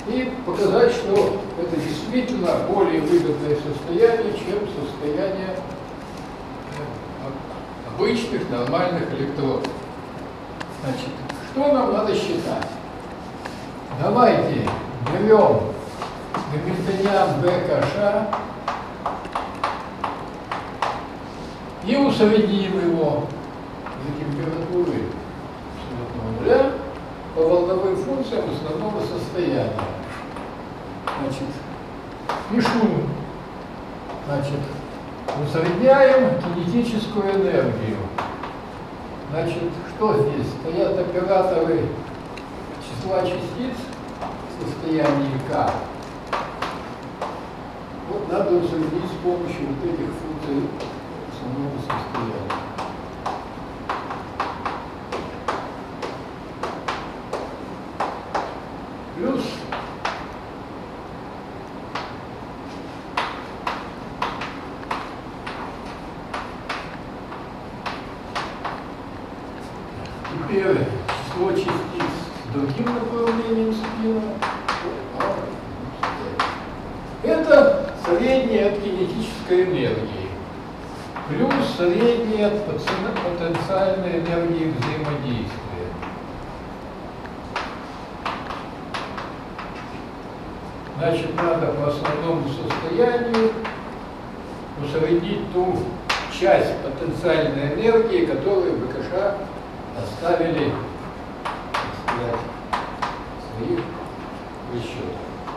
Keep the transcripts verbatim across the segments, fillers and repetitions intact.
и показать, что это действительно более выгодное состояние, чем состояние обычных нормальных электродов. Значит, что нам надо считать? Давайте берем гамильтониан БКШ и усредним его до температуры абсолютного нуля по волновым функциям основного состояния. Значит, пишу, значит, усредняем кинетическую энергию. Значит, что здесь? Стоят операторы числа частиц в состоянии К. Вот надо усреднить с помощью вот этих функций основного состояния. Плюс теперь число частиц с другим направлением спина. Это среднее от кинетической энергии плюс среднее от потенциальной энергии взаимодействия. Значит, надо по основному состоянию усреднить ту часть потенциальной энергии, которую БКШ оставили, так сказать, в своих расчетах.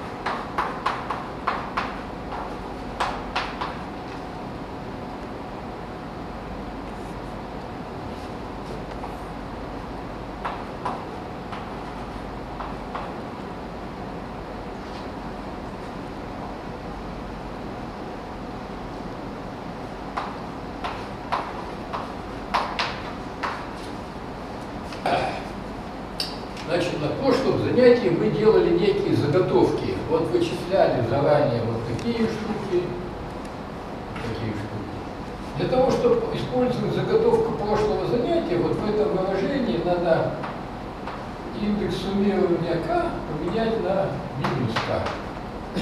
Значит, на прошлом занятии мы делали некие заготовки. Вот вычисляли заранее вот такие штуки, такие штуки. Для того, чтобы использовать заготовку прошлого занятия, вот в этом выражении надо индекс суммирования К поменять на минус К.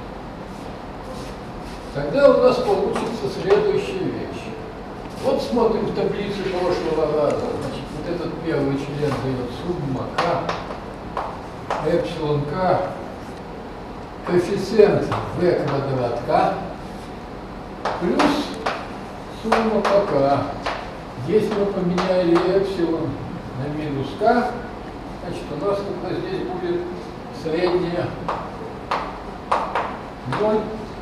Тогда у нас получится следующая вещь. Вот смотрим в таблицу прошлого раза. Значит, вот этот первый член дает сумма К, эпсилон К, коэффициент В квадрат К, плюс сумма по К. Здесь мы поменяли эпсилон на минус К, значит, у нас тогда здесь будет среднее ноль,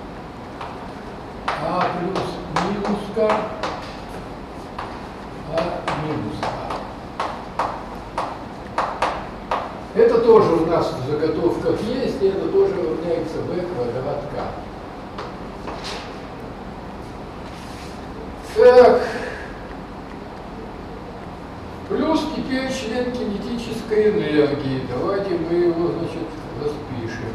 А плюс минус К, минус А. Это тоже у нас в заготовках есть, и это тоже равняется В квадрат К. Так. Плюс теперь член кинетической энергии. Давайте мы его, значит, распишем.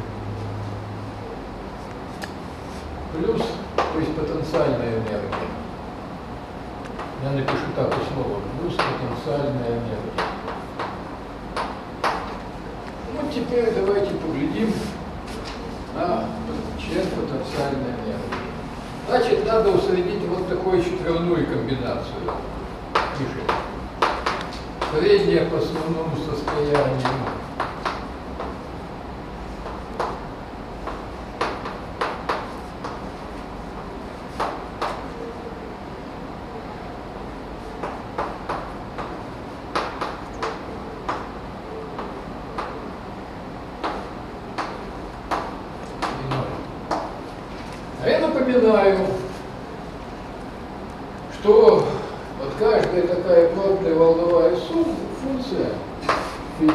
Плюс, то есть потенциальная энергия. Я напишу так условно, плюс потенциальная энергия. Ну, теперь давайте поглядим на член потенциальной энергии. Значит, надо усреднить вот такую четверную комбинацию. Пишем. Среднее по основному состоянию. Напоминаю, что вот каждая такая плотная волновая функция фи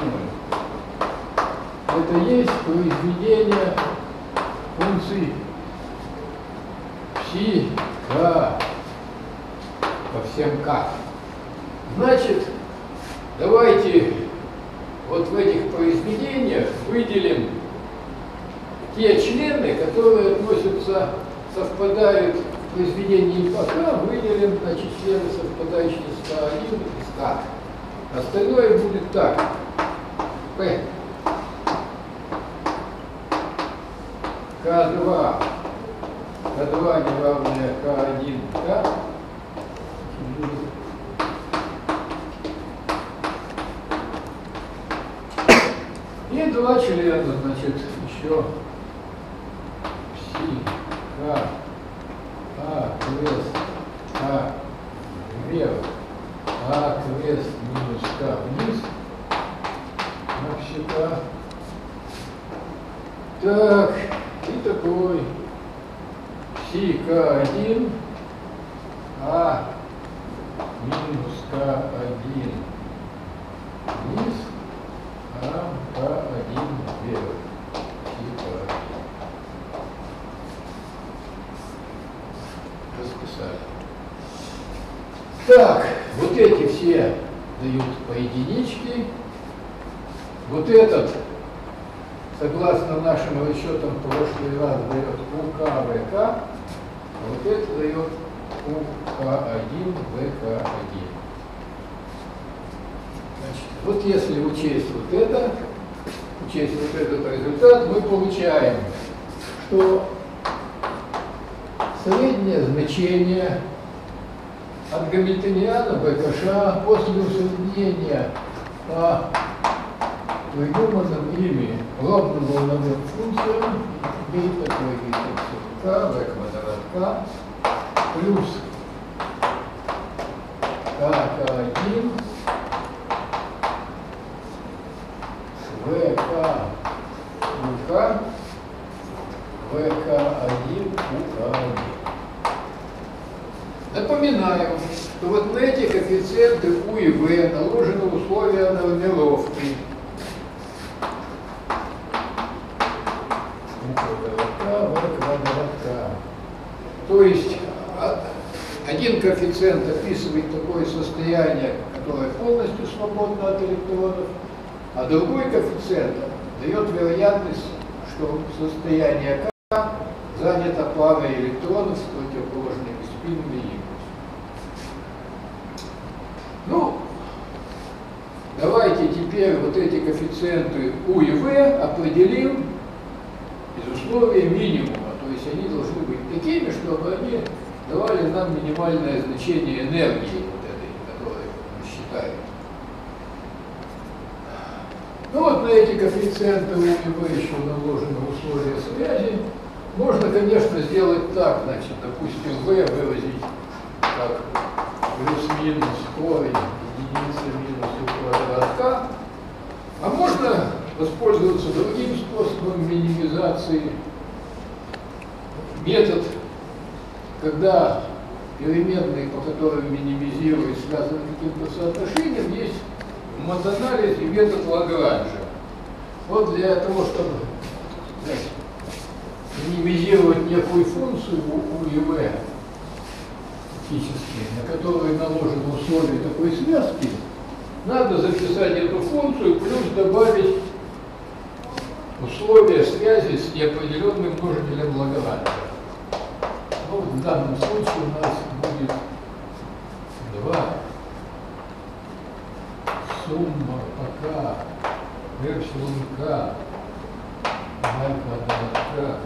это есть произведение функций пси к по всем к. Значит, давайте вот в этих произведениях выделим те члены, которые относятся, совпадают в произведении по К, выделим, значит, члены, совпадающие с К один и с К. Остальное будет так. P ка два, ка два не равное ка один, К. И два члена, значит, еще пси, К, А, крест, А, вверх, А, крест минус К вниз, навсегда. Так, и такой пси К один, А, минус К один вниз, А, К один вверх, пси К один. Расписали. Так, вот эти все дают по единичке. Вот этот, согласно нашим расчетам, в прошлый раз дает УК-ВК, а вот это дает УК1-ВК1. Значит, вот если учесть вот это, учесть вот этот результат, мы получаем, что среднее значение от гамильтониана БКШ после усреднения по придуманным ими ровным волновым функциям имеет такой вид К, В квадрат К, плюс КК1, ВК, УК, ВК1, УК1. Напоминаю, что вот на эти коэффициенты У и В наложены условия нормировки. У квадрат К, В квадрат К. То есть один коэффициент описывает такое состояние, которое полностью свободно от электронов, а другой коэффициент дает вероятность, что состояние К занято парой электронов с противоположными спинами и импульсами. Ну, давайте теперь вот эти коэффициенты У и В определим из условия минимума. То есть они должны быть такими, чтобы они давали нам минимальное значение энергии, вот этой, которую мы считаем. Ну вот на эти коэффициенты У и В еще наложены условия связи. Можно, конечно, сделать так, значит, допустим, В выразить как плюс-минус корень единицы минус У квадрат К, а можно воспользоваться другим способом минимизации. Метод, когда переменные, по которым минимизируют, связаны каким-то соотношением, есть в матанализе метод Лагранжа. Вот для того, чтобы знаете, минимизировать некую функцию У и В, фактически, на которую наложены условия такой связки, надо записать эту функцию, плюс добавить условия связи с неопределенным множителем Лагранжа. Ну, в данном случае у нас будет два сумма пока эпсилон К на квадрат К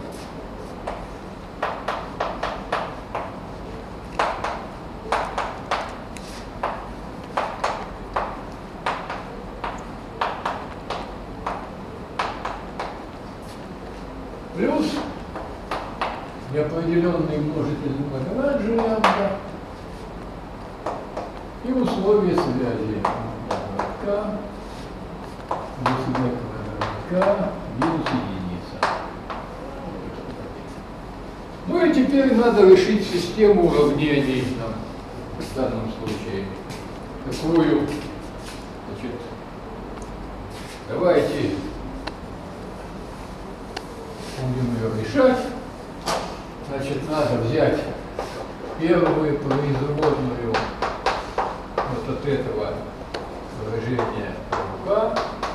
плюс неопределенный множитель Лагранжа лямбда и условия связи К плюс В квадрат К минус единица. Ну и теперь надо решить систему уравнений нам в данном случае. Такую, значит, давайте будем ее решать. Значит, надо взять первую производную вот от этого выражения К,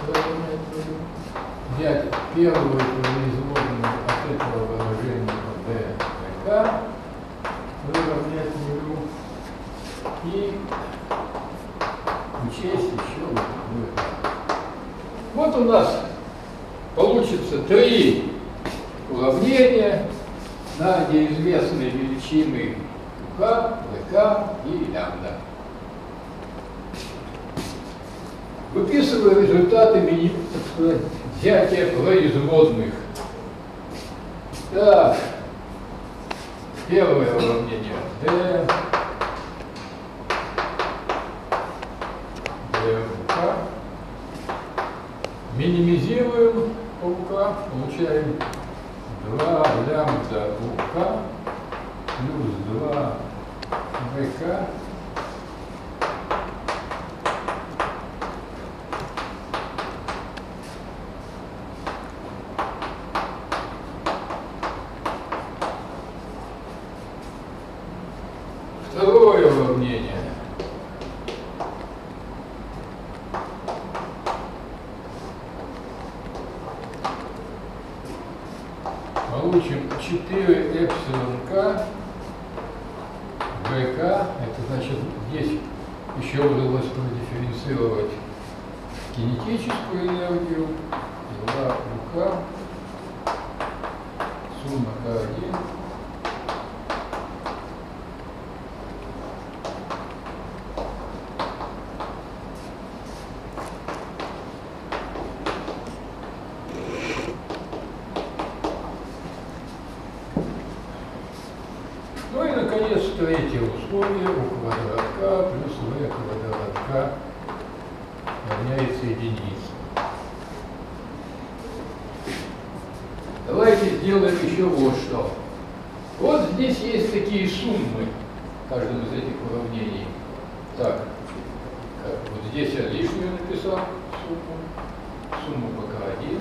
взять первую производную от этого выражения ДК, выровнять нулю и учесть еще вот такое. Вот у нас получится три уравнение на неизвестные величины k, vk и лямбда. Выписываю результаты мини, так сказать, взятия производных. Так, первое уравнение d, dvk. Минимизируем uk, получаем два лямбда ук плюс два vk Второе уравнение. Получим четыре эпсилон k vk, это значит здесь еще удалось продифференцировать кинетическую энергию, два ук, сумма к один. Ну и, наконец, третье условие у квадрат k плюс v квадрат k равняется единице. Давайте сделаем еще вот что. Вот здесь есть такие суммы в каждом из этих уравнений. Так, вот здесь я лишнюю написал сумму. Сумму по k один.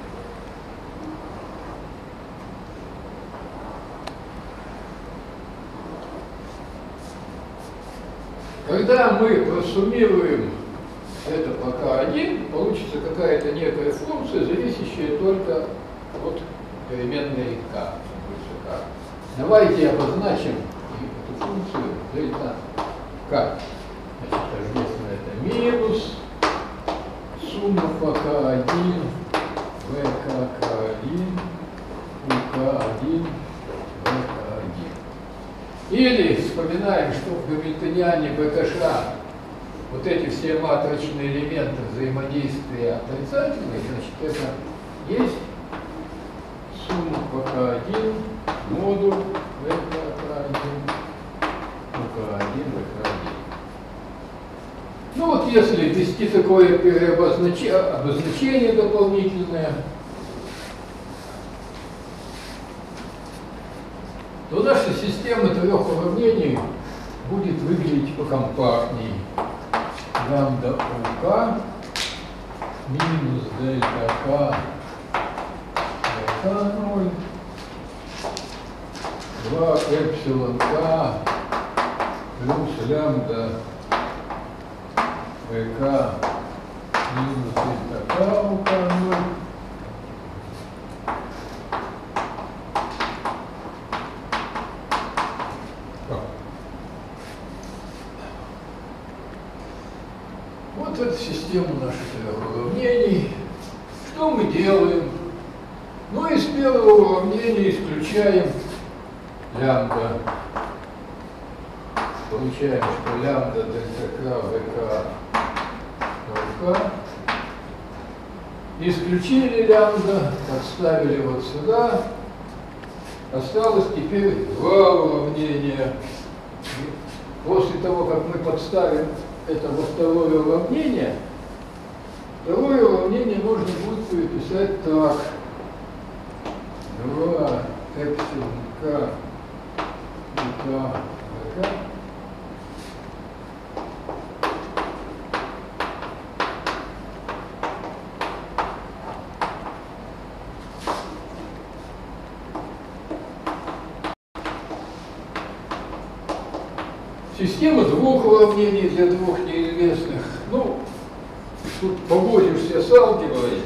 Когда мы просуммируем это по k один, получится какая-то некая функция, зависящая только от переменной k. Давайте обозначим эту функцию дельта k. Значит, тождественно это минус сумма по k один, vk k один, uk один, vk один. Или вспоминаем, что в гамильтониане БКШ вот эти все матричные элементы взаимодействия отрицательные, значит, это есть сумма по k один, модуль vk k один, uk один, vk один. Ну вот если ввести такое переобозначение, обозначение дополнительное, то наша система трех уравнений будет выглядеть покомпактней. Лямбда ук минус дельта k вк ноль, два эпсилон k плюс лямбда vk минус дельта k ук ноль. Вот это система наших трех уравнений. Что мы делаем? Ну, из первого уравнения исключаем лямбда. Получаем, что лямбда дельта k vk ноль k. Исключили лямбда, подставили вот сюда. Осталось теперь два уравнения. После того, как мы подставим это во второе уравнение, второе уравнение можно будет переписать так. два эпсилон k uk vk система двух уравнений для двух неизвестных. Ну, тут повозишься с алгеброй,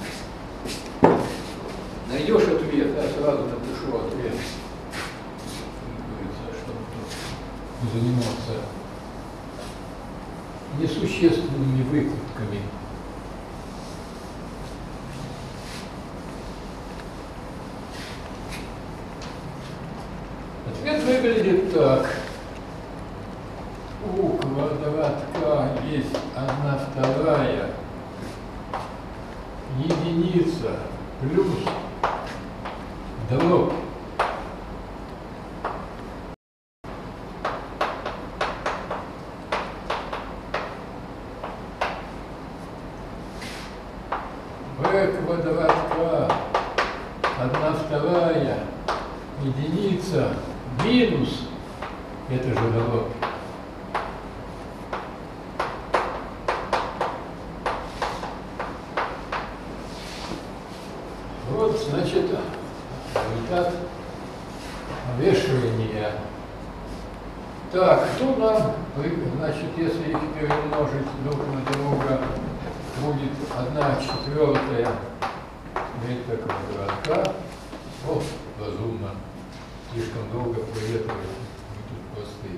найдешь ответ, я сразу напишу ответ, чтобы тут заниматься несущественными выкладками. выглядит так. У квадратка есть одна вторая единица плюс дробь b квадратка одна вторая единица минус, это же дробь, вот, значит, результат вешания. Так, что нам, значит, если их перемножить друг на друга, будет одна четвертая дельта квадратка. О, разумно. Слишком долго проветривать, мы тут простыли.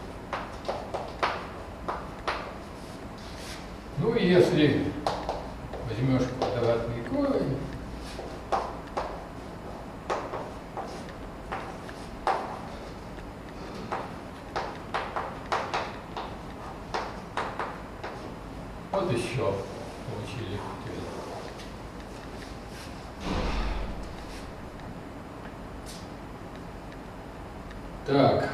Ну и если возьмешь квадратный корень, вот еще получили. Так.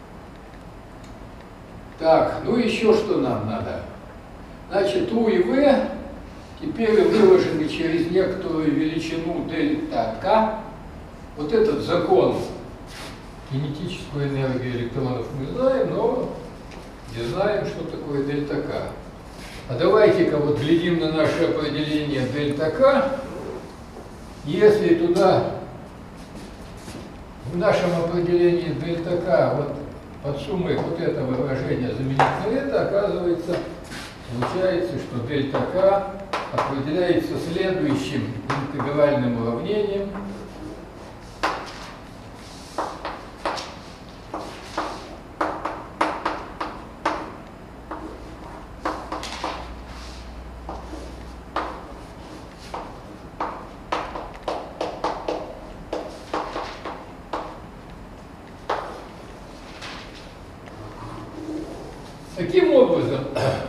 Так, ну еще что нам надо? Значит, U и V теперь выложены через некоторую величину дельта К. Вот этот закон, кинетическую энергию электронов мы знаем, но не знаем, что такое дельта К. А давайте-ка вот глядим на наше определение дельта К. Если туда, в нашем определении дельта К, вот под суммой вот этого выражения заменить на это, оказывается, получается, что дельта К определяется следующим интегральным уравнением. Таким образом,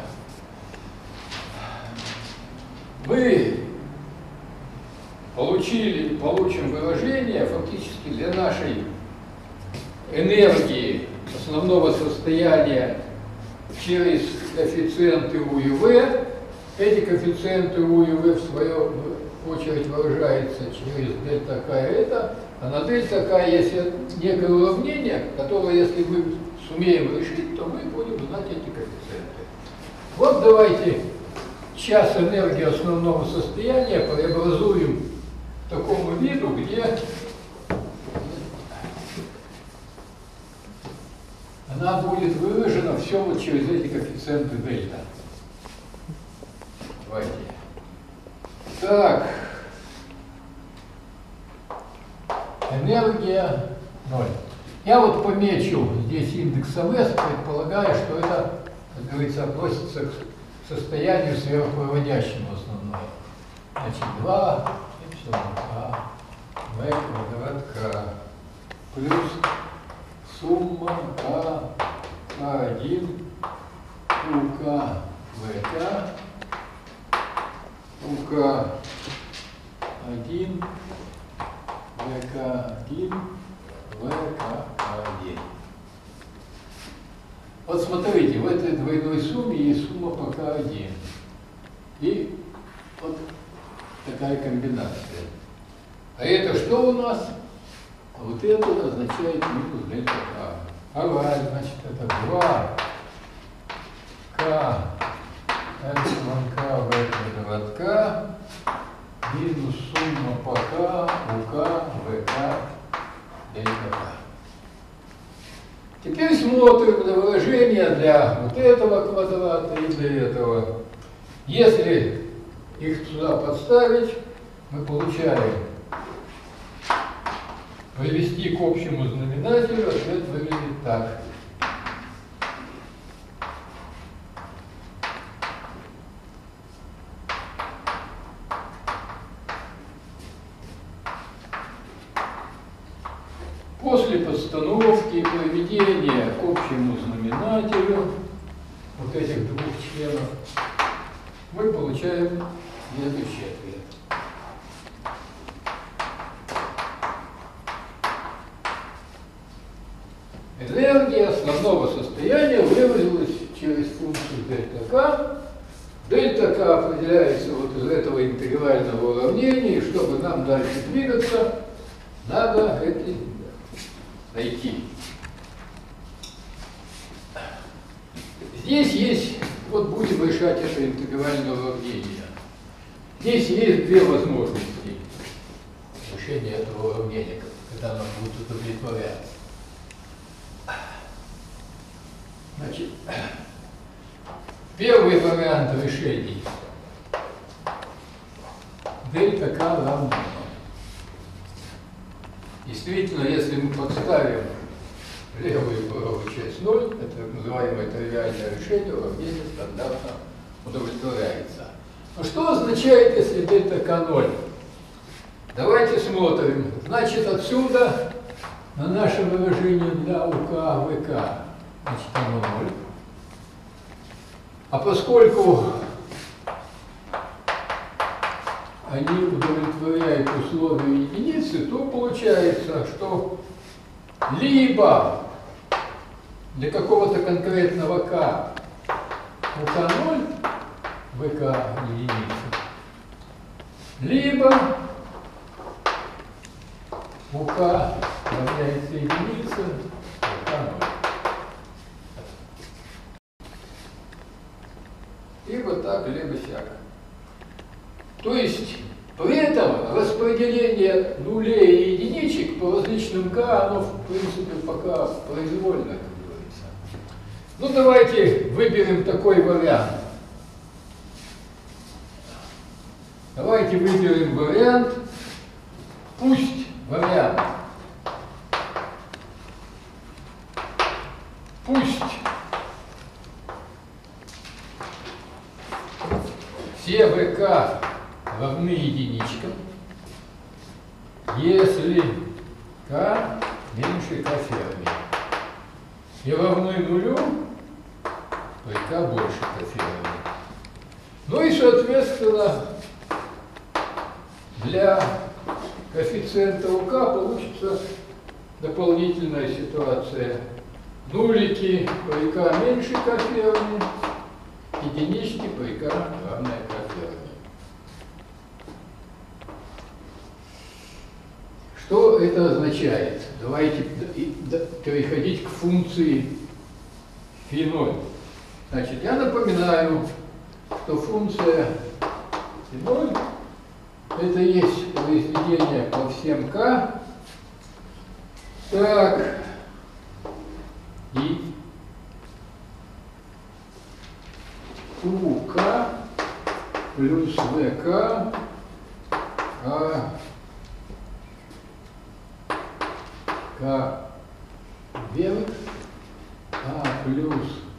мы получили, получим выражение фактически для нашей энергии основного состояния через коэффициенты U и V. Эти коэффициенты U и V в свою очередь выражаются через дельта К и это. А на дельта К есть некое уравнение, которое, если мы сумеем решить, то мы будем знать эти коэффициенты. Вот давайте сейчас энергию основного состояния преобразуем к такому виду, где она будет выражена все вот через эти коэффициенты дельта. Давайте. Так. Энергия ноль. Я вот помечу здесь индексом S, предполагая, что это, как говорится, относится к состоянию сверхпроводящему основное. Значит, два эпсилон К, V квадрат К, плюс сумма К, К1, УК, ВК, УК1, ВК1, ВК1. Вот смотрите, в этой двойной сумме есть сумма по К1. И вот такая комбинация. А это что у нас? А вот это означает минус дельта К. Ага, значит, это два К, эпсилон К, В квадрат К, минус сумма по К, УК, ВК, дельта К. Теперь смотрим на выражение для вот этого квадрата и для этого. Если их сюда подставить, мы получаем привести к общему знаменателю, ответ выглядит так. после подстановки и приведения к общему знаменателю вот этих двух членов мы получаем следующий ответ. Энергия основного состояния выразилась через функцию дельта К. Дельта К определяется вот из этого интегрального уравнения, и чтобы нам дальше двигаться, надо это найти. Здесь есть, вот будем решать это интегральное уравнение. Здесь есть две возможности решения этого уравнения, когда оно будет удовлетворяться. Значит, первый вариант решений. Дельта К равно ноль. Действительно, если мы подставим левую и правую часть ноль, это так называемое тривиальное решение, уравнение стандартно удовлетворяется. Но что означает, если дельта К ноль? Давайте смотрим. Значит, отсюда на наше выражение для УК, ВК, значит, оно ноль. А поскольку они удовлетворяют условию единицы, то получается, что либо для какого-то конкретного k УК ноль, ВК единица, либо УК равняется единице, ВК ноль. Либо так, либо сяк. То есть при этом распределение нулей и единичек по различным k, оно в принципе пока произвольно, как говорится. Ну давайте выберем такой вариант. Давайте выберем вариант, пусть вариант, пусть все ВК равны единичкам, если k меньше k ферми. И равны нулю, то и k больше k ферми. Ну и соответственно для коэффициента УК получится дополнительная ситуация. Нулики при k меньше k ферми, единички при k равная k ферми. Что это означает? Давайте переходить к функции φ ноль. Значит, я напоминаю, что функция φ ноль это есть произведение по всем k. Так, и УК плюс ВК а К вверх, А плюс,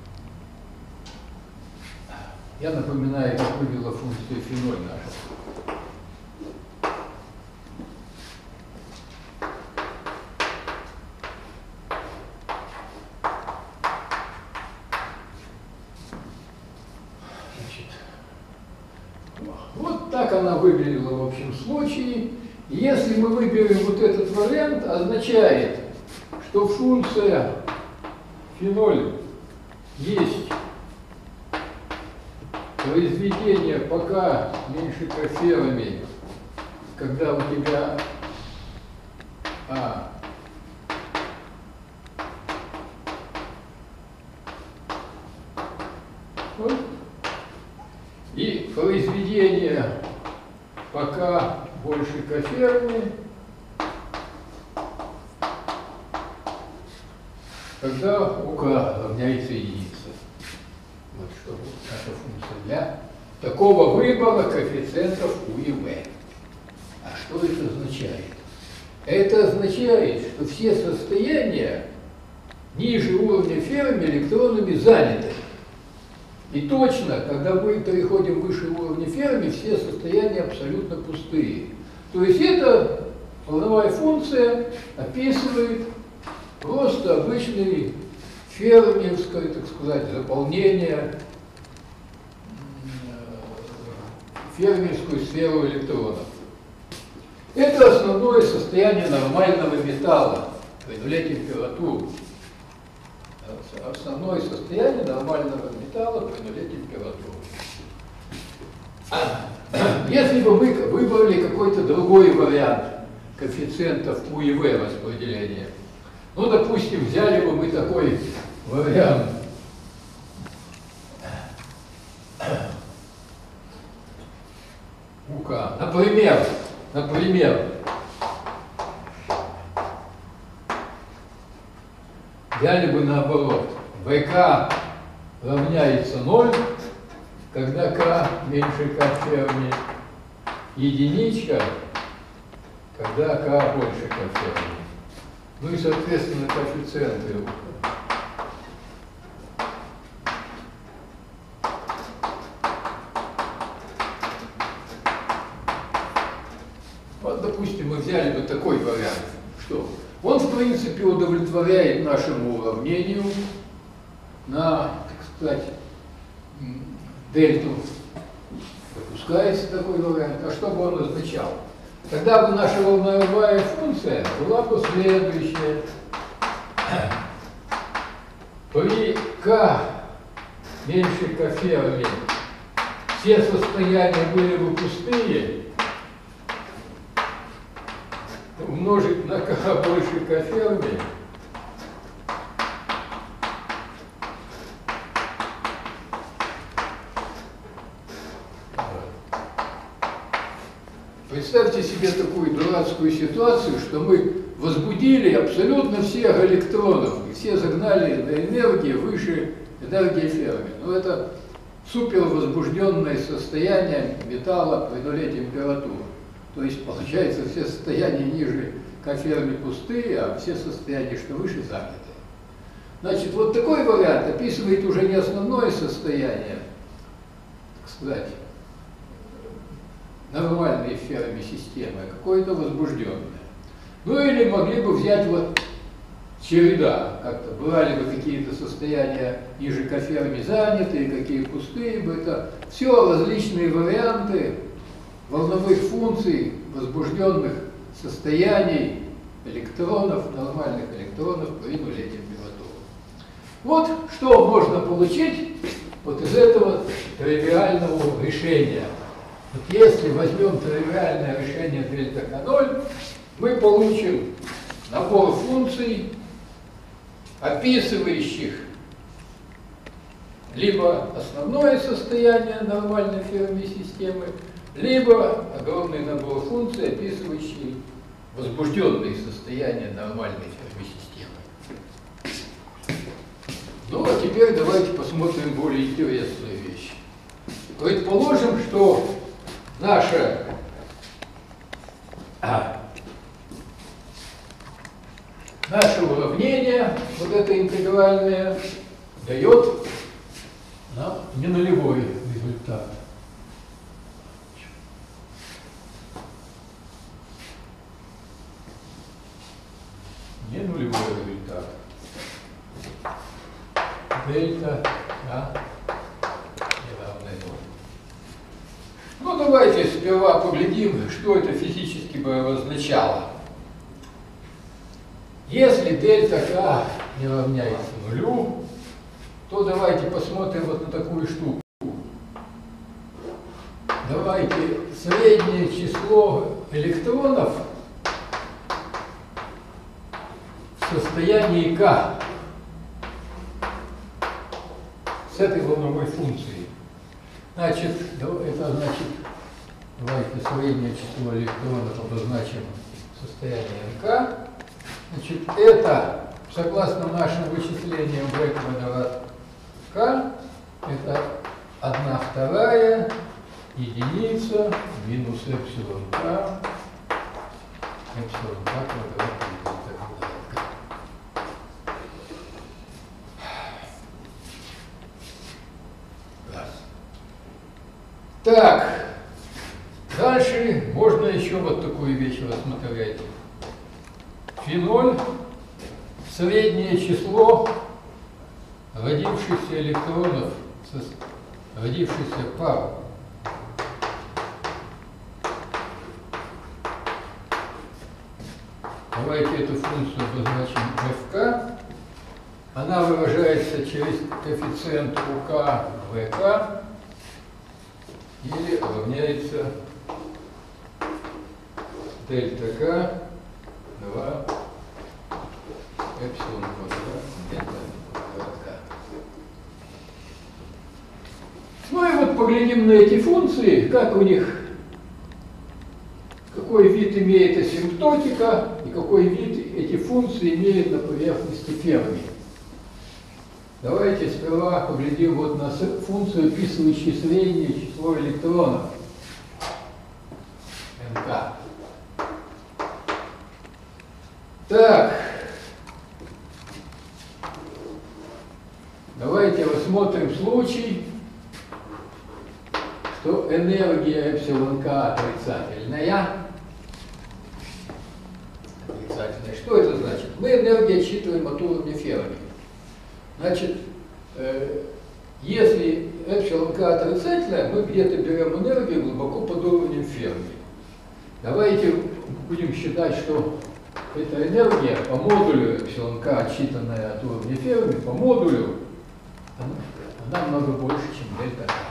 я напоминаю, как выглядела функция φ ноль наша. Вот так она выглядела в общем случае. Если мы выберем вот этот вариант, означает, что функция φ ноль есть произведение по k меньше k ферми, когда у тебя А вот, и произведение по k больше k ферми, когда УК равняется единице. Вот что вот наша функция для такого выбора коэффициентов У и В. А что это означает? Это означает, что все состояния ниже уровня Ферми электронами заняты. И точно, когда мы переходим выше уровня Ферми, все состояния абсолютно пустые. То есть эта волновая функция описывает просто обычный фермерское, так сказать, заполнение, фермерскую сферу электронов. Это основное состояние нормального металла при нуле температуры. Основное состояние нормального металла при нуле температуры. Если бы мы выбрали какой-то другой вариант коэффициентов У и В распределения, ну, допустим, взяли бы мы такой вариант. УК. Например, например, взяли бы наоборот. ВК равняется ноль, когда К меньше К Ферми, единичка, когда К больше К Ферми. Ну и, соответственно, коэффициенты. Вот, допустим, мы взяли бы такой вариант, что он, в принципе, удовлетворяет нашему уравнению на, так сказать, дельту. Допускается такой вариант. А что бы он означал? Тогда бы наша волновая функция была бы следующая. При К меньше К Ферми все состояния были бы пустые, умножить на К больше К Ферми Представьте себе такую дурацкую ситуацию, что мы возбудили абсолютно всех электронов, и все загнали до энергии выше энергии Ферми. Но это супервозбужденное состояние металла при нуле температуры. То есть, получается, все состояния ниже К Ферми пустые, а все состояния, что выше, заняты. Значит, вот такой вариант описывает уже не основное состояние, так сказать, нормальной Ферми системы, а какое-то возбужденное. Ну или могли бы взять вот череда, как-то брали бы какие-то состояния ниже К Ферми занятые, какие пустые бы, это все различные варианты волновых функций, возбужденных состояний электронов, нормальных электронов при нуле температуры. Вот что можно получить вот из этого тривиального решения. Вот если возьмем тривиальное решение дельта К ноль, мы получим набор функций, описывающих либо основное состояние нормальной Ферми системы, либо огромный набор функций, описывающий возбужденные состояния нормальной Ферми системы. Ну, а теперь давайте посмотрим более интересную вещь. Предположим, что наше а, наше уравнение, вот это интегральное, дает нам не нулевой результат. Не нулевой результат. Дельта А не равна ноль. Ну, давайте сперва поглядим, что это физически бы означало. Если дельта К не равняется нулю, то давайте посмотрим вот на такую штуку. Давайте среднее число электронов в состоянии К с этой волновой функцией. Значит, это значит, давайте среднее число электронов обозначим состояние К. Значит, это, согласно нашим вычислениям, В квадрат К, это одна вторая единица минус эпсилон К, эпсилон К квадрат и так далее. Так, дальше можно еще вот такую вещь рассмотреть. Феноль с среднее число родившихся электронов, родившихся пар. Давайте эту функцию обозначим эф-ка. Она выражается через коэффициент УК ВК или равняется дельта К два эпсилон квадрат дельта К. Ну и вот поглядим на эти функции, как у них, какой вид имеет асимптотика и какой вид эти функции имеют на поверхности Ферми. Давайте сперва поглядим вот на функцию, описывающую среднее число электронов эн ка. Так, давайте рассмотрим случай, что энергия эпсилон К отрицательная. Отрицательная. Что это значит? Мы энергию отсчитываем от уровня Ферми. Значит, э, если эпсилон К отрицательная, мы где-то берем энергию глубоко под уровнем Ферми. Давайте будем считать, что эта энергия по модулю эпсилон К, отсчитанная от уровня Ферми, по модулю, она, она много больше, чем дельта К.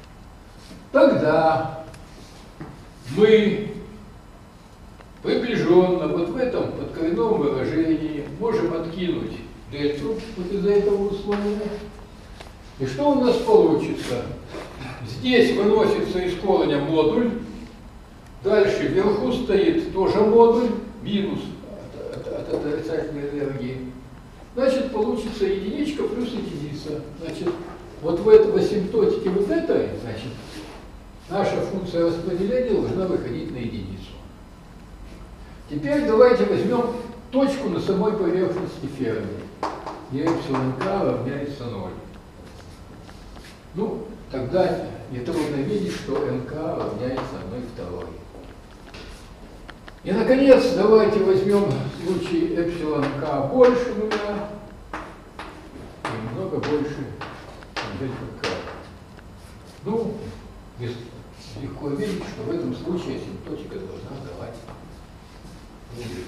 Тогда мы приближенно вот в этом подкоренном выражении можем откинуть дельту вот из-за этого условия. И что у нас получится? Здесь выносится из корня модуль, дальше вверху стоит тоже модуль, минус от, от, от отрицательной энергии. Значит, получится единичка плюс единица. Значит, вот в, это, в асимптотике вот этой, значит, наша функция распределения должна выходить на единицу. Теперь давайте возьмем точку на самой поверхности Ферми. И эпсилон К равняется ноль. Ну, тогда нетрудно видеть, что эн ка равняется одной второй. И, наконец, давайте возьмем случай эпсилон К больше нуля и много больше, чем дельта К. Ну, легко видеть, что в этом случае асимптотика должна давать нуль.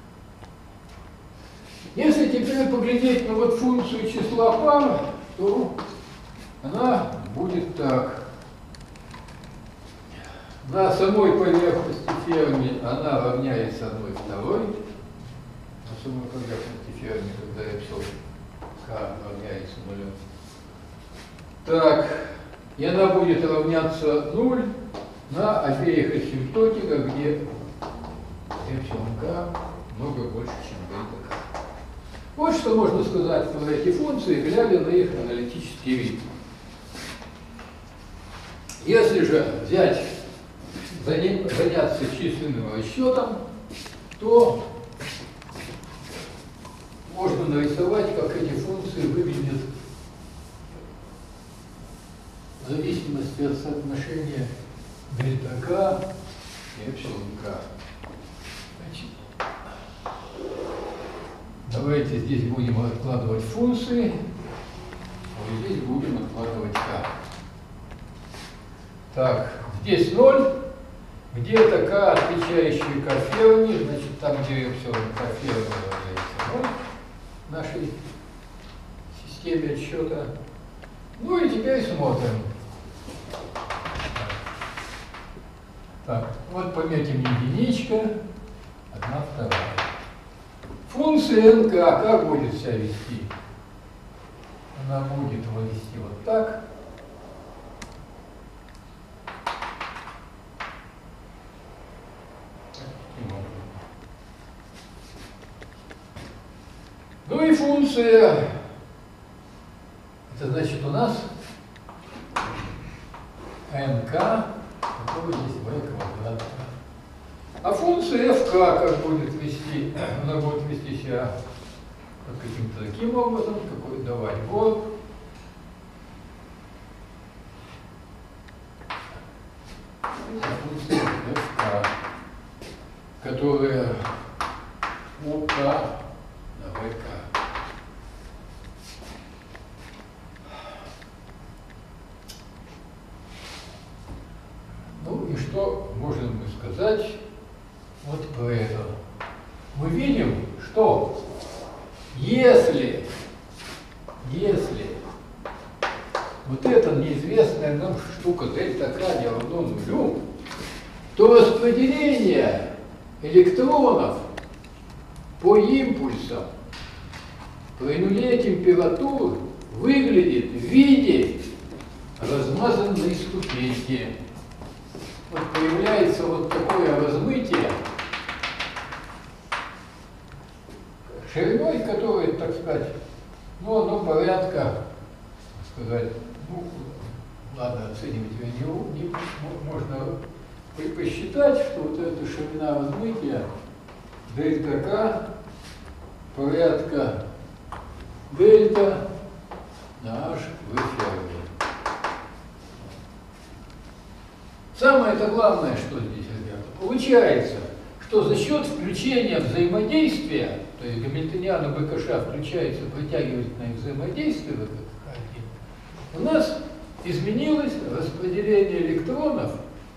Если теперь поглядеть на вот функцию числа пар, то она будет так. На самой поверхности Ферми она равняется одной второй. На самой поверхности Ферми, когда эпсилон К равняется нулю. Так, и она будет равняться ноль на обеих асимптотиках, где эпсилон К много больше, чем дельта К. Вот что можно сказать про эти функции, глядя на их аналитический вид. Если же взять, заняться численным расчетом, то можно нарисовать, как эти функции выглядят в зависимости от соотношения дельта К и эпсилон К. Значит, давайте здесь будем откладывать функции, а здесь будем откладывать К. Так, здесь ноль, где-то К, отвечающий К Ферми, значит, там, где эпсилон К Ферми равняется ноль в нашей системе отсчета. Ну и теперь смотрим. Так, вот пометим единичка, одна вторая. Функция эн ка как будет себя вести? Она будет его вести вот так. Ну и функция, это значит у нас эн ка, которая есть v квадрат. А функция эф ка как будет вести? Она будет вести себя вот каким-то таким образом, какой давать год. Функция эф ка, которая у К на вэ ка. вот поэтому мы видим, что если, если вот эта неизвестная нам штука дельта К не равно нулю, то распределение электронов по импульсам при нуле температур выглядит в виде размазанной ступеньки. Вот появляется вот такое размытие, шириной которой, так сказать, ну, оно порядка, так сказать, ну, ладно, оценивать его не, не можно посчитать, что вот эта ширина размытия дельта К порядка дельта на H в Ферми. Самое-то главное, что здесь, ребята, получается, что за счет включения взаимодействия, то есть гамильтониан и БКШ включается притягивательное взаимодействие в этот К1, у нас изменилось распределение электронов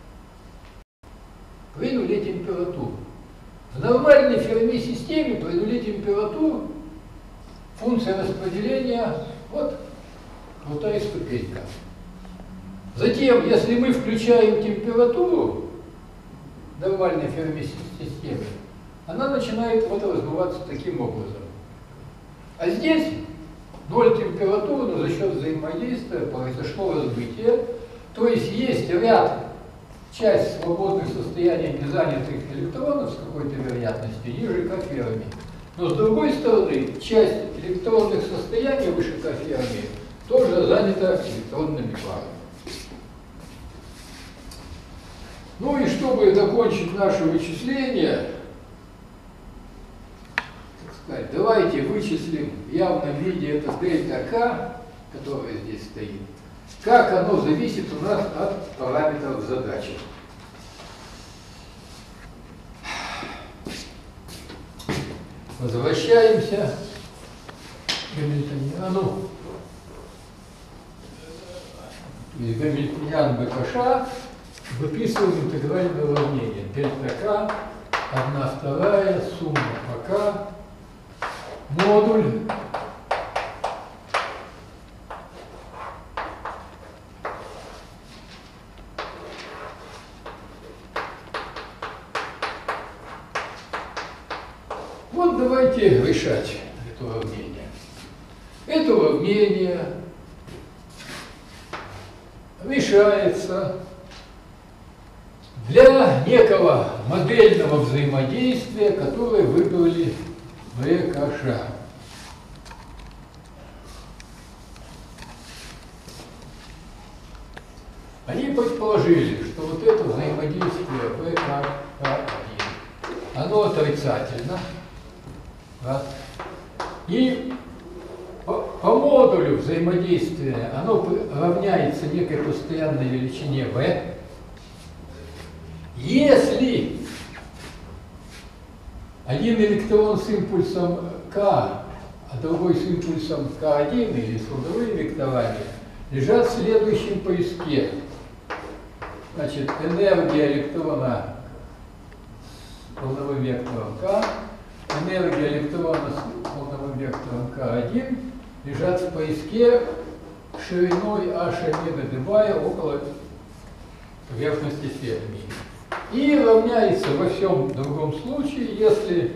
при нуле температур. В нормальной Ферми-системе при нуле температур функция распределения вот крутая ступенька. Затем, если мы включаем температуру нормальной Ферми-системы, она начинает вот разбиваться таким образом. А здесь ноль температуры, но за счет взаимодействия произошло разбитие, то есть есть ряд, часть свободных состояний незанятых электронов с какой-то вероятностью ниже К Ферми. Но с другой стороны, часть электронных состояний выше К Ферми тоже занята электронными парами. Ну и чтобы закончить наше вычисление, так сказать, давайте вычислим в явном виде это дельта К, которое здесь стоит, как оно зависит у нас от параметров задачи. Возвращаемся к гамильтониану. Гамильтониан БКШ, выписываем интегральное уравнение. Дельта К, одна вторая, сумма по К, модуль вот давайте решать это уравнение. Это уравнение решается для некого модельного взаимодействия, которое выбрали БКШ. Они предположили, что вот это взаимодействие БК1, оно отрицательно. Да? И по, по модулю взаимодействия оно равняется некой постоянной величине V. Если один электрон с импульсом К, а другой с импульсом К один или с родовыми векторами лежат в следующем поиске. Значит, энергия электрона с волновым вектором К, энергия электрона с волновым вектором К один лежат в поиске шириной H омега Дебая около поверхности Ферми. И равняется во всем другом случае, если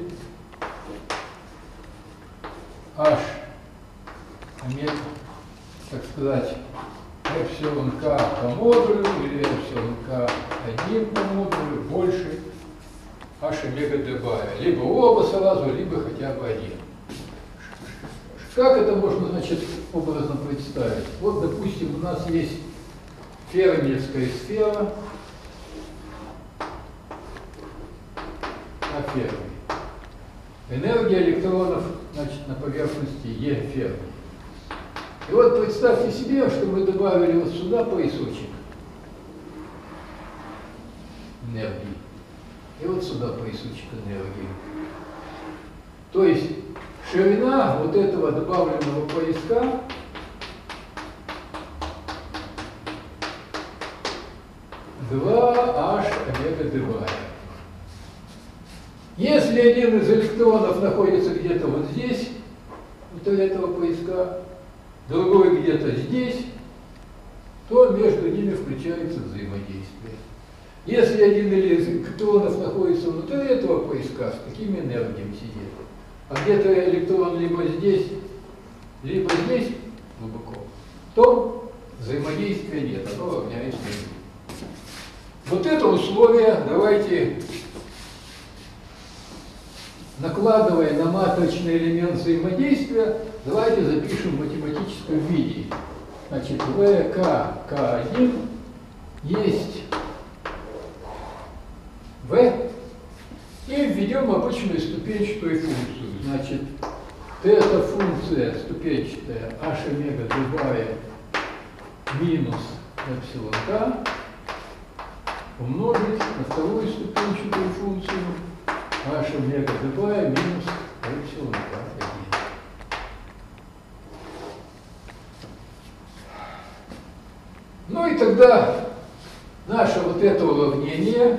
H омега, так сказать, эпсилон К по модулю или эпсилон К один по модулю больше H омега Дебая. Либо оба сразу, либо хотя бы один. Как это можно, значит, образно представить? Вот, допустим, у нас есть фермиевская сфера на Ферми. Энергия электронов, значит, на поверхности Е Ферми. И вот представьте себе, что мы добавили вот сюда поясочек энергии. И вот сюда поясочек энергии. То есть ширина вот этого добавленного пояска два H омега Дебая. Если один из электронов находится где-то вот здесь, внутри этого поиска, другой где-то здесь, то между ними включается взаимодействие. Если один из электронов находится внутри этого поиска, с какими энергиями сидит, а где-то электрон либо здесь, либо здесь глубоко, то взаимодействия нет, оно равняется нулю. Вот это условие давайте, накладывая на матричный элемент взаимодействия, давайте запишем в математическом виде. Значит, вэ ка ка один есть V и введем обычную ступенчатую функцию. Значит, эта функция ступенчатая h омега другая минус эпсилон k умножить на вторую ступенчатую функцию h омега другая минус эпсилон k один. Ну и тогда наше вот это уравнение,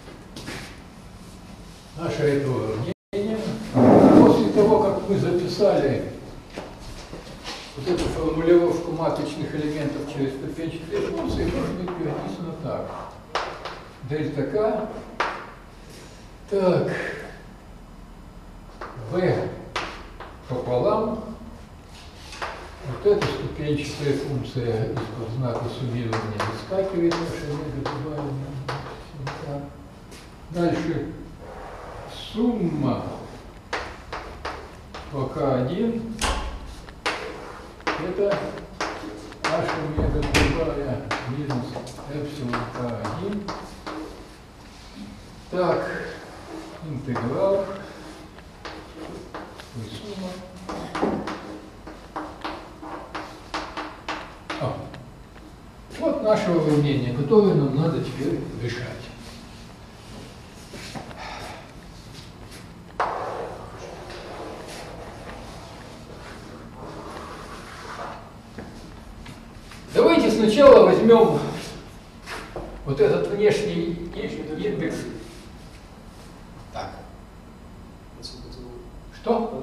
наше это уравнение, после того, как мы записали вот эту формулировку матричных элементов через ступенчатые функции, может быть переписано так. Дельта К, так, V пополам, вот эта ступенчатая функция из-под знака суммирования выскакивает, наша омега добавим. Дальше сумма по К один это h омега другая минус эпсилон К один. Так, интеграл и сумма. А, вот наше уравнение, которое нам надо теперь решать. Давайте сначала возьмем вот этот внешний индекс. Так. Что?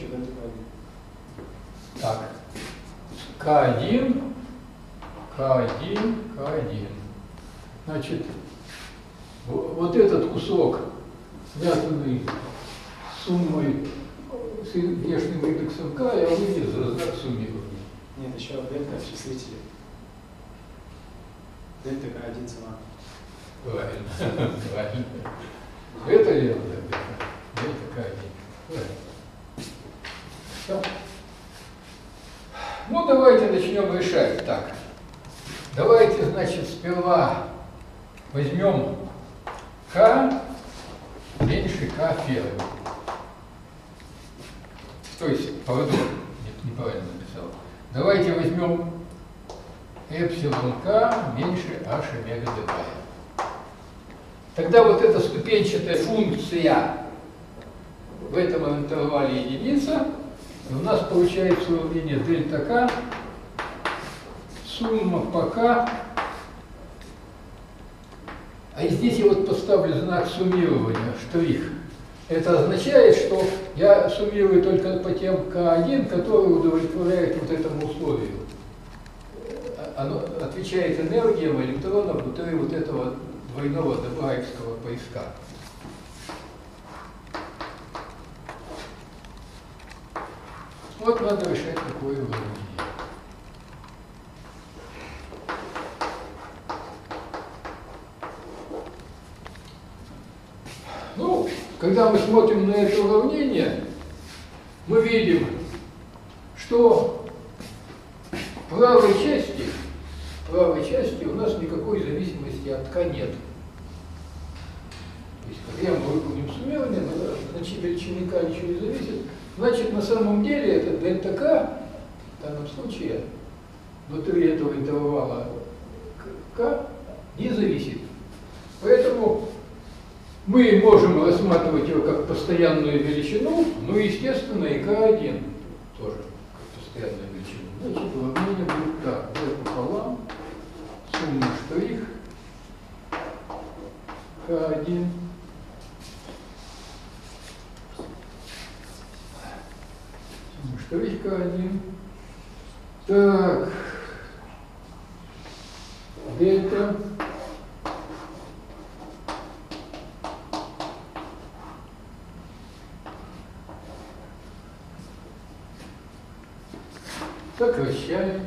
Так. К один, К один, К один. Значит, вот этот кусок, связанный с суммой, с внешним индексом К, я вынес за знак суммирования. Нет, еще дельта числителя. Дельта К один сама. Правильно, правильно. Это верно, дельта К один. Правильно. Все. Ну, давайте начнем решать. Так, давайте, значит, сперва возьмем К меньше К первый. То есть, пардон, нет, неправильно написал. Давайте возьмем эпсилон К меньше h омега другая. Тогда вот эта ступенчатая функция в этом интервале единица, у нас получается уравнение дельта К, сумма по К, а здесь я вот поставлю знак суммирования, штрих. Это означает, что я суммирую только по тем К один, которые удовлетворяют вот этому условию. Оно отвечает энергиям электронов внутри вот этого двойного добраевского поиска. Вот надо решать такое уравнение. Ну, когда мы смотрим на это уравнение, мы видим, что в правой части, в правой части у нас никакой зависимости от К нет. То есть, когда мы выполним суммирование, значит, величины К ничего не зависит. Значит, на самом деле это дельта К, в данном случае, внутри этого интервала К не зависит. Поэтому мы можем рассматривать его как постоянную величину, ну и, естественно, и К один тоже как постоянную величину. Значит, уравнение будет так. V пополам, сумма штрих, К один штрих К один. Так, дельта. Сокращаем.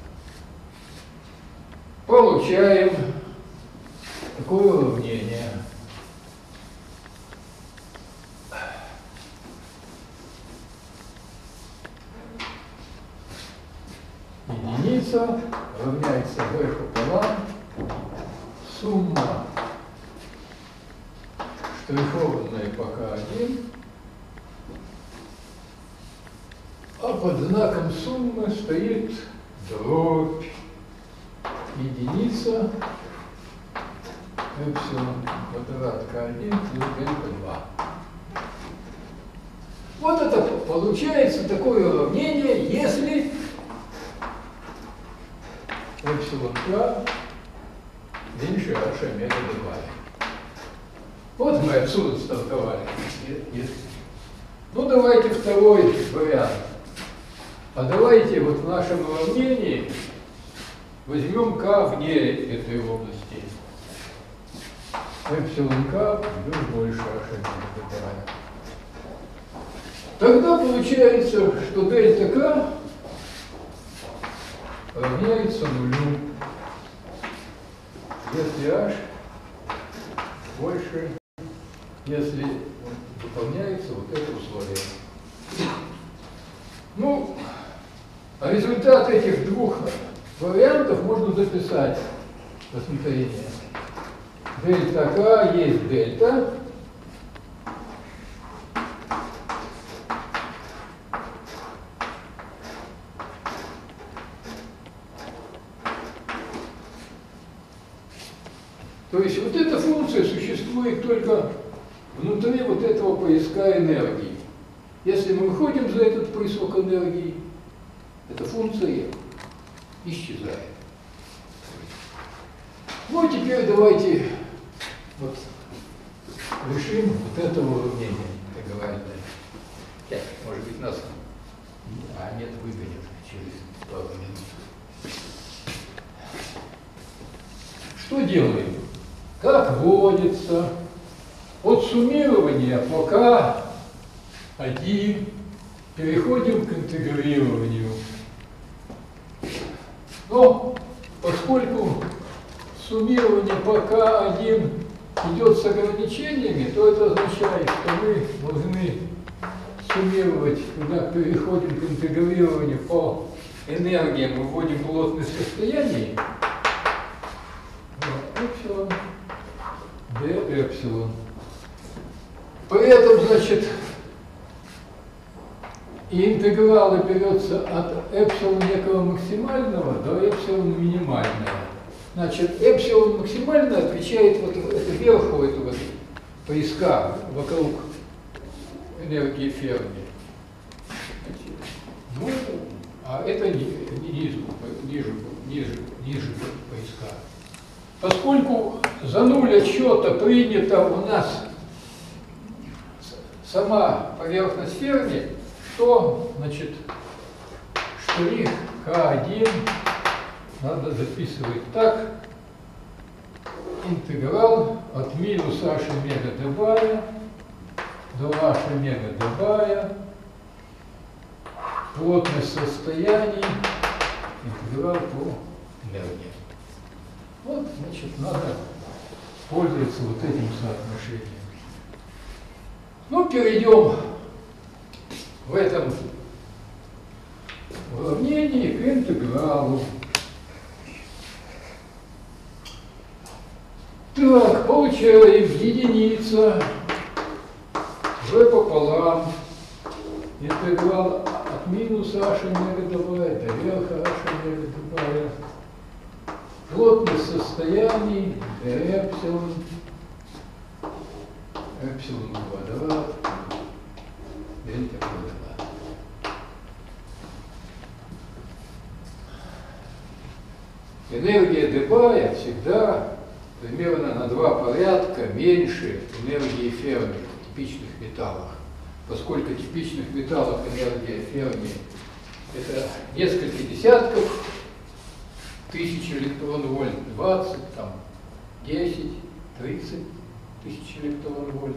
Получаем такое уравнение. Единица равняется v пополам сумма штрихованная по К один, а под знаком суммы стоит дробь единица эпсилон квадрат К один плюс дельта два. Вот это получается такое уравнение, если эпсилон К меньше h омега добавим. Вот мы отсюда стартовали. Ну давайте второй вариант. А давайте вот в нашем уравнении возьмем К вне этой области. Эпсилон К плюс больше h омега добавим. Тогда получается, что дельта К равняется нулю, если h больше, если выполняется вот это условие. Ну, а результат этих двух вариантов можно записать в рассмотрение. Дельта К есть дельта. То есть вот эта функция существует только внутри вот этого поиска энергии. Если мы выходим за этот поисок энергии, эта функция исчезает. Ну, а теперь давайте вот решим вот это уравнение, как говорят. Сейчас, может быть, нас, а нет, выгонят через пару минут. Что делаем? Как водится, от суммирования по К один переходим к интегрированию. Но поскольку суммирование по К один идет с ограничениями, то это означает, что мы должны суммировать, когда переходим к интегрированию по энергиям, выводим плотность состояний. Эпсилон, d эпсилон. При этом, значит, и интегралы берется от эпсилона некого максимального до эпсилона минимального. Значит, эпсилон максимально отвечает вот это верху этого поиска вокруг энергии Ферми. Ну, а это низу, ниже, ниже, ниже поиска. Поскольку за нуль отсчета принята у нас сама поверхность Ферми, то, значит, штрих К один надо записывать так. Интеграл от минус h омега д до h омега д плотность состояний, интеграл по энергии. Вот, значит, надо пользоваться вот этим соотношением. Ну, перейдем в этом уравнении к интегралу. Так, получаем единица v пополам интеграл от минус h омега д до верха h омега д. Плотность состояний d эпсилон, эпсилон квадрат, дельта квадрат. Энергия д всегда примерно на два порядка меньше энергии Ферми в типичных металлах. поскольку типичных металлов энергия Ферми это несколько десятков тысяч электрон-вольт, двадцать, там, десять, тридцать тысяч электрон-вольт.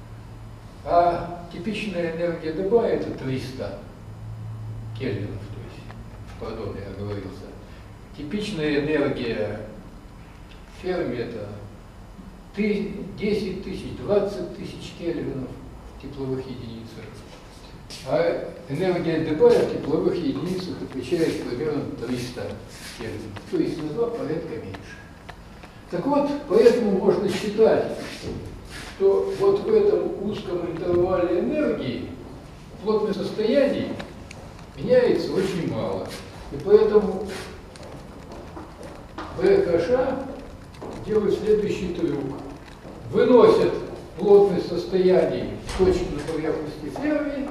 А типичная энергия Деба это триста кельвинов, то есть, пардон, я оговорился. Типичная энергия Ферми это десять тысяч, двадцать тысяч кельвинов в тепловых единицах. А энергия Деба в тепловых единицах отвечает примерно триста кельвинов, то есть на два порядка меньше. Так вот, поэтому можно считать, что вот в этом узком интервале энергии плотность состояний меняется очень мало. И поэтому ВКШ делает следующий трюк. Выносят плотность состояний в точку на поверхности Ферми.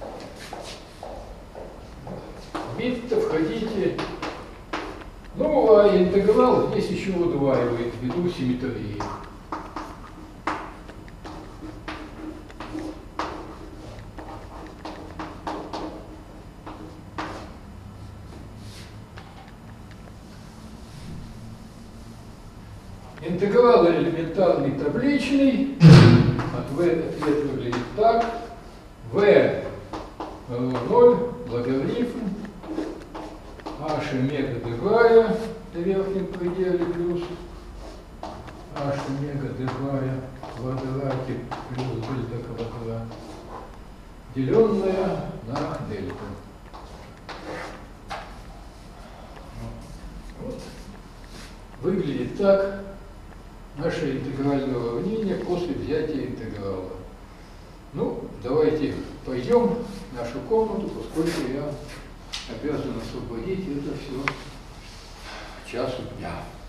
Бит-то входите. Ну, а интеграл здесь еще удваивает ввиду симметрии. Интеграл элементарный табличный. От V ответ выглядит так. V ноль логарифм h омега дб до верхнем пределе плюс h омега дб в квадрате плюс дельта квадрат, деленное на дельта. Вот. Выглядит так наше интегральное уравнение после взятия интеграла. Ну, давайте пойдем в нашу комнату, поскольку я обязан освободить это все к часу дня.